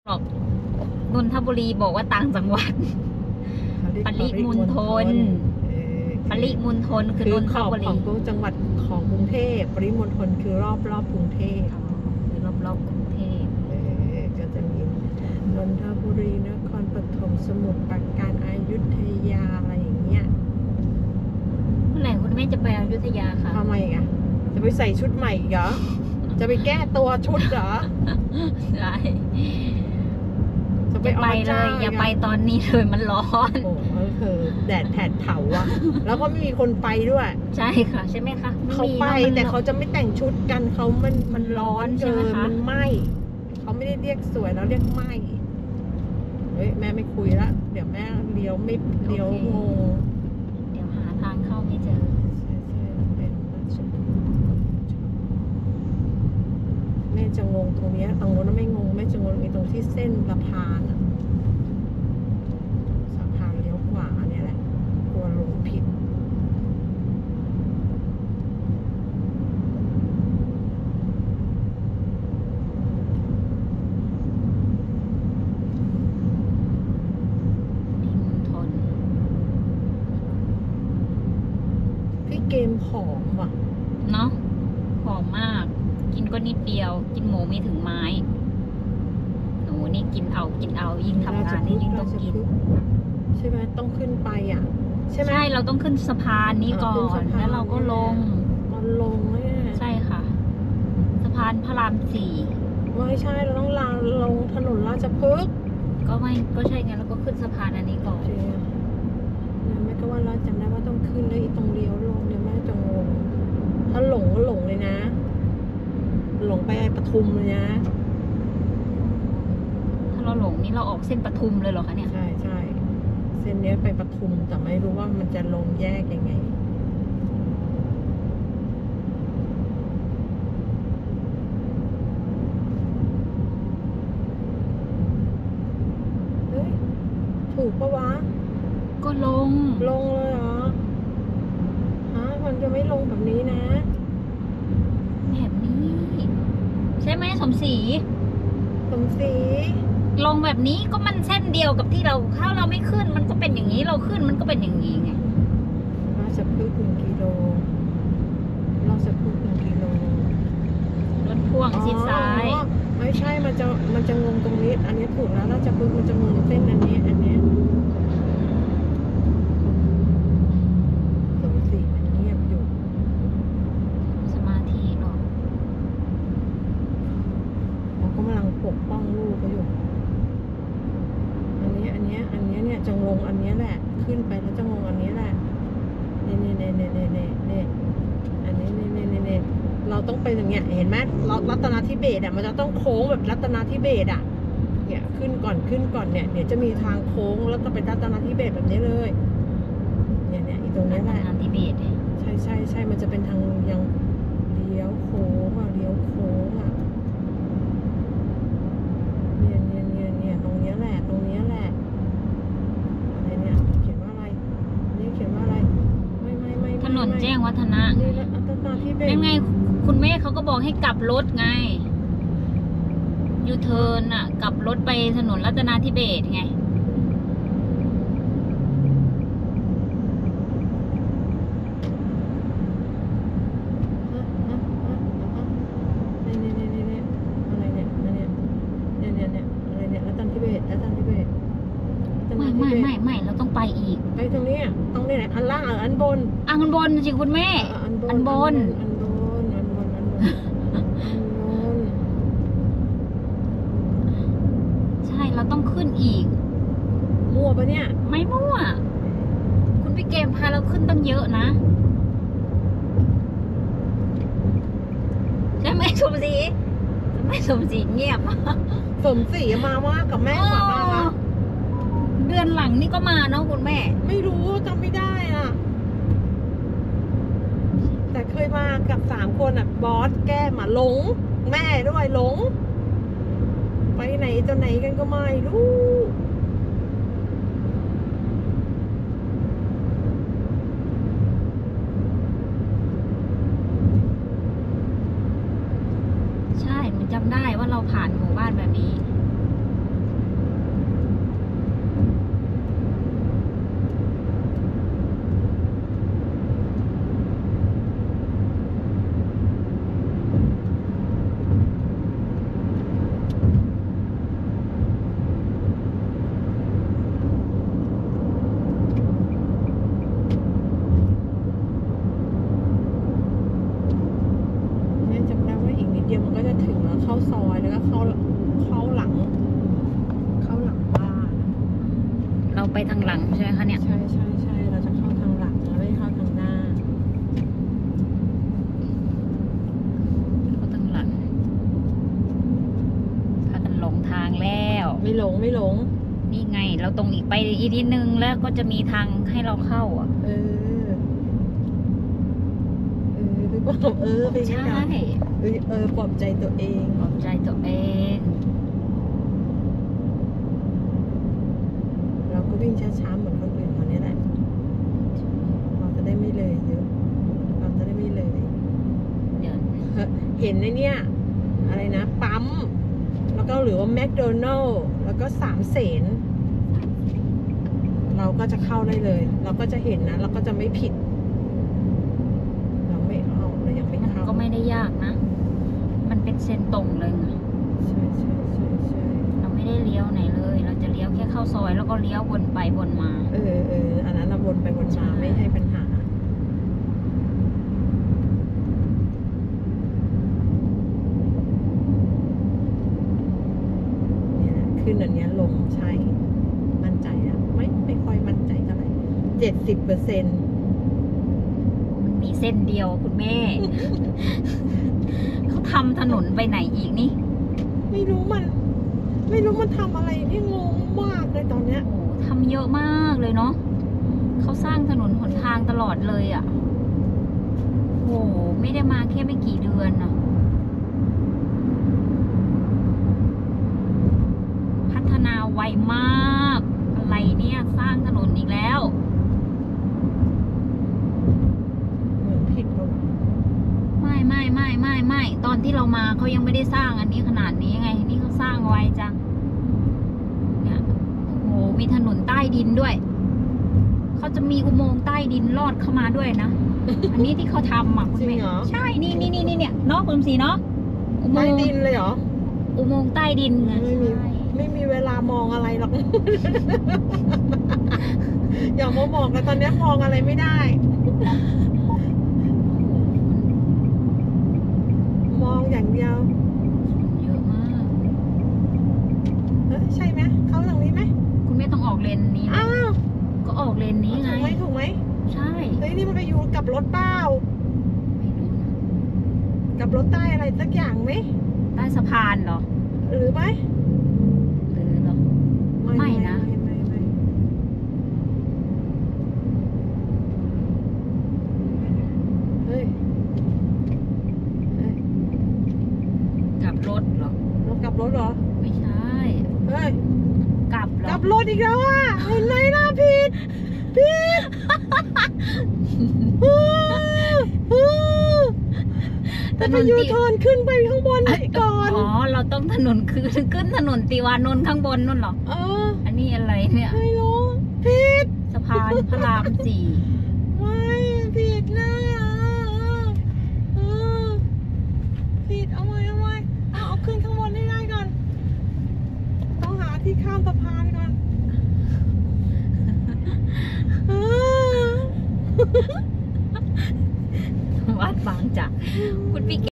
บอกนนทบุรีบอกว่าต่างจังหวัดปริมณฑลปริมณฑลคือนนทบุรีของจังหวัดของกรุงเทพปริมณฑลคือรอบกรุงเทพคือรอบกรุงเทพก็จะมีนนทบุรีนครปฐมสมุทรปราการอยุธยาอะไรอย่างเงี้ยเมื่อไหร่คุณแม่จะไปอยุธยาคะทำไมอ่ะจะไปใส่ชุดใหม่เหรอจะไปแก้ตัวชุดเหรอใช่จะไปเลยอย่าไปตอนนี้เลยมันร้อนโอ้คือแดดแผดเผาอะแล้วก็ไม่มีคนไปด้วยใช่ค่ะใช่ไหมคะเขาไปแต่เขาจะไม่แต่งชุดกันเขามันร้อนเกินมันไหม้เขาไม่ได้เรียกสวยแล้วเรียกไหม้เฮ้ยแม่ไม่คุยละเดี๋ยวแม่เลี้ยวไม่เลี้ยวงงเดี๋ยวหาทางเข้าไม่เจอแม่จะงงตรงนี้ตรงนู้นไม่งงแม่จะงงตรงที่เส้นสะพานสะพานเลี้ยวขวาเนี่ยแหละกลัวลงผิดพี่เกมผอมว่ะเนาะผอมมากกินก็นิดเดียวกินหมูไม่ถึงไม้หนูนี่กินเอายิ่งทำงานนี่ยิ่งต้องกินใช่ไหมต้องขึ้นไปอ่ะใช่ไหมใช่เราต้องขึ้นสะพานนี้ก่อนแล้วเราก็ลงเนี่ยใช่ค่ะสะพานพระราม 4 ไม่ใช่เราต้องลงถนนราชพฤกษ์ก็ใช่ไงแล้วก็ขึ้นสะพานอันนี้ก่อนเนี่ยแม่ก็ว่าเราจำได้ว่าต้องขึ้นแล้วอีตรงเลี้ยวลงเนี่ยแม่จะงงถ้าหลงก็หลงเลยนะหลงไปปทุมเลยนะถ้าเราหลงนี่เราออกเส้นปทุมเลยเหรอคะเนี่ยใช่เส้นนี้ไปปทุมแต่ไม่รู้ว่ามันจะลงแยกยังไงเฮ้ยถูกปะวะก็ลงเลยเหรอฮะมันจะไม่ลงแบบนี้นะแบบนี้ใช่ไหมสมศรีลงแบบนี้ก็มันเส้นเดียวกับที่เราเข้าเราไม่ขึ้นมันก็เป็นอย่างนี้เราขึ้นมันก็เป็นอย่างนี้ไงราชพฤกษ์1 กิโลราชพฤกษ์1 กิโลรถพ่วงชิดซ้ายไม่ใช่มันจะงงตรงนี้อันนี้ถูกแล้วราชพฤกษ์มันจะงงเส้นอันนี้สมศรีมันเงียบอยู่สมาธิเนาะเขากำลังปกป้องลูกเขาอยู่อันนี้เนี่ยจะงงอันนี้แหละขึ้นไปแล้วจะงงอันนี้แหละนี่อันนี้นี่เราต้องไปอย่างเงี้ยเห็นไหมรัตนาธิเบศอ่ะมันจะต้องโค้งแบบรัตนาธิเบศอ่ะเนี่ยขึ้นก่อนเนี่ยเดี๋ยวจะมีทางโค้งแล้วก็ไปรัตนาธิเบศแบบนี้เลยเนี่ยอีตรงนี้แหละรัตนาธิเบศใช่มันจะเป็นทางยังเลี้ยวโค้งอ่ะเนี่ยตรงนี้แหละอะไรเนี่ยเขียนว่าอะไรนี่เขียนว่าอะไรไม่ถนนแจ้งวัฒนะนี่รัตนาธิเบศยังไงคุณแม่เขาก็บอกให้กลับรถไงยูเทิร์นอ่ะกลับรถไปถนนรัตนาธิเบศไงไม่เราต้องไปอีกไปตรงนี้ไหนอันล่างอันบนสิคุณแม่อันบนใช่เราต้องขึ้นอีกมั่วปะเนี่ยไม่มั่วคุณพี่เกมพาเราขึ้นตั้งเยอะนะใช่ไหมสมศรีเงียบสมศรีมาว่ากับแม่กว่าบ้างนะเดือนหลังนี่ก็มาเนาะคุณแม่ไม่รู้จำไม่ได้อ่ะแต่เคยมากับ3 คนอ่ะบอสแก้มาหลงแม่ด้วยหลงไปไหนจนไหนกันก็ไม่รู้ใช่มันจำได้ว่าเราผ่านหมู่บ้านแบบนี้ไปทางหลังใช่ไหมคะเนี่ยใช่เราจะเข้าทางหลังเราไม่เข้าทางหน้าเข้าทางหลังพากันหลงทางแล้วไม่หลงนี่ไง เราตรงอีกไปอีกนิดนึงแล้วก็จะมีทางให้เราเข้าอ่ะหรือเปล่าเป็นใช่ไงปลอบใจตัวเองปลอบใจตัวเองเราก็วิ่งช้าๆเหมือนคนอื่นเขาเนี่ยแหละเราจะได้ไม่เลยเยอะเราจะได้ไม่เลยเดี๋ยวเห็นในเนี่ยอะไรนะปั๊มแล้วก็หรือว่าแมคโดนัลล์แล้วก็3 เสนเราก็จะเข้าได้เลย เราก็จะเห็นนะเราก็จะไม่ผิด เราไม่เอาเรายังไม่มันเข้าก็ไม่ได้ยากนะ มันเป็นเส้นตรงเลยไงใช่เราไม่ได้เลี้ยวไหนเลย เราจะเลี้ยวแค่เข้าซอยแล้วก็เลี้ยววนไปวนมาอันนั้นเราวนไปวนมาไม่ให้ปัญหาเนี่ยขึ้นอันเนี้ยลงใช่มั่นใจนะไม่ค่อยมั่นใจเท่าไหร่70% มันมีเส้นเดียวคุณแม่ เขาทำถนนไปไหนอีกนี่ไม่รู้มันทำอะไรนี่งงมากเลยตอนเนี้ยโอ้ทำเยอะมากเลยเนาะเขาสร้างถนนหนทางตลอดเลยอ่ะโอ้ไม่ได้มาแค่ไม่กี่เดือนอ่ะ พัฒนาไวมาก อะไรเนี่ยสร้างถนนอีกแล้วเหมือนผิดปะไม่ตอนที่เรามาเขายังไม่ได้สร้างอันนี้ขนาดนี้ไง นี่เขาสร้างไวจังเนี่ยโอ้โหมีถนนใต้ดินด้วยเขาจะมีอุโมงค์ใต้ดินลอดเข้ามาด้วยนะ อันนี้ที่เขาทำอ่ะคุณจริงแม่เหรอใช่นี่เนี่ยเนาะคุณสีเนาะอุโมใต้งค์ดินเลยเหรออุโมงค์ใต้ดินไงไม่มีเวลามองอะไรหรอก อย่ามามองกันตอนเนี้ยมองอะไรไม่ได้ มองอย่างเดียวเยอะมากใช่ไหมเขาตรงนี้ไหมคุณไม่ต้องออกเลนนี้นะอ้าวก็ออกเลนนี้ไงถูกไหมใช่เฮ้ยนี่มันไปอยู่กับรถเปล่าไม่รู้นะกับรถใต้อะไรสักอย่างไหมใต้สะพานเหรอหรือไหมหรือเหรอ ไม่นะไม่เฮ้ยกลับรถเหรอเรากลับรถเหรอไม่ใช่เฮ้ยกลับเหรกอลับรถอีกแล้วอ่ะเห็นไหมนะผิดแต่ไปยูเทิร์นขึ้นไปข้างบนก่อนอ๋อ เราต้องถนนคือขึ้นถนนติวานนท์ข้างบนนู่นเหรอ อันนี้อะไรเนี่ยไม่รู้ผิดสะพานพระรามไม่ผิดนะผิดเอาไว้เอาขึ้นข้างบนให้ได้ก่อน ต้องหาที่ข้ามสะพานก่อน 4วัดบางจากคุณพี่